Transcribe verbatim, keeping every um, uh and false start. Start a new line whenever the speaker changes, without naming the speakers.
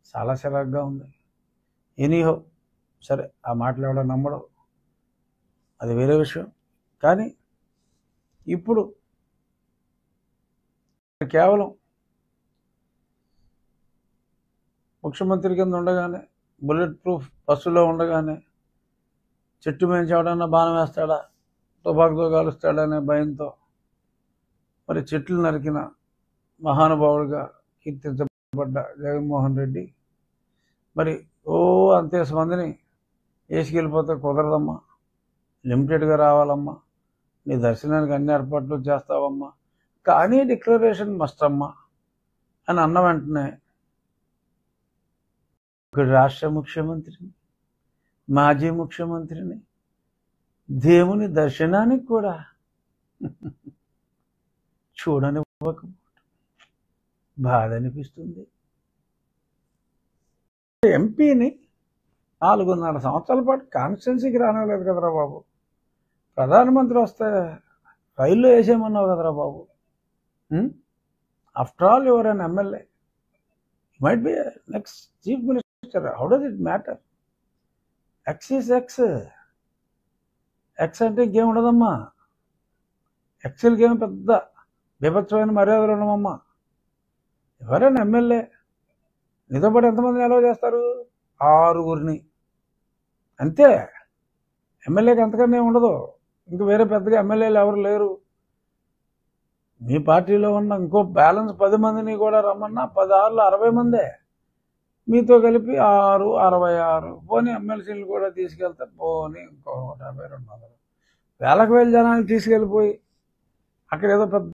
చాలా చిరాగ్గా ఉంది. ఎనీహో సరే, ఆ మాటలు ఎవడో నమ్మడం అది వేరే విషయం. కానీ ఇప్పుడు కేవలం ముఖ్యమంత్రి కింద ఉండగానే, బుల్లెట్ ప్రూఫ్ బస్సులో ఉండగానే చెట్టు మీద ఎవడన్నా బాణం వేస్తాడా, తుపాకుతో కాలుస్తాడనే భయంతో మరి చెట్లు నరికిన మహానుభావుడిగా కీర్తించబడ్డ జగన్మోహన్ రెడ్డి మరి ఓ అంతేసి మందిని వేసుకెళ్ళిపోతే కుదరదమ్మా, లిమిటెడ్గా రావాలమ్మా, నీ దర్శనానికి అన్ని ఏర్పాట్లు చేస్తావమ్మా, కానీ డిక్లరేషన్ మస్ట్ అమ్మా అని అన్న వెంటనే ఒక రాష్ట్ర ముఖ్యమంత్రిని, మాజీ ముఖ్యమంత్రిని దేవుని దర్శనానికి కూడా చూడనివ్వకపోవడం బాధ అనిపిస్తుంది. ఎంపీని నాలుగున్నర సంవత్సరాల పాటు కాన్స్టిట్యున్సీకి రానివ్వలేదు కదరా బాబు. ప్రధానమంత్రి వస్తే రైల్లో వేసేయమన్నావు కదరా బాబు. After all you're an MLA, might be next chief minister. How does it matter? X is X. X అంటే ఇంకేం ఉండదమ్మా. ఎక్స్ఎల్కి ఏమి పెద్ద బీభత్సమైన మర్యాదలు ఉండమమ్మా. ఎవరైనా ఎమ్మెల్యే నీతో పాటు ఎంతమందిని అలౌ చేస్తారు? ఆరుగురిని అంతే. ఎమ్మెల్యేకి అంతకన్నా ఉండదు. ఇంక వేరే పెద్దగా ఎమ్మెల్యేలు ఎవరు లేరు. మీ పార్టీలో ఉన్న ఇంకో బ్యాలెన్స్ పది మందిని కూడా రమ్మన్నా పది ఆరులో అరవై మందే. మీతో కలిపి ఆరు అరవై ఆరు పోనీ ఎమ్మెల్సీలు కూడా తీసుకెళ్తే పోనీ ఇంకో నూట యాభై రెండు వందలు వేలకు వేల జనాన్ని తీసుకెళ్ళిపోయి అక్కడ ఏదో పెద్ద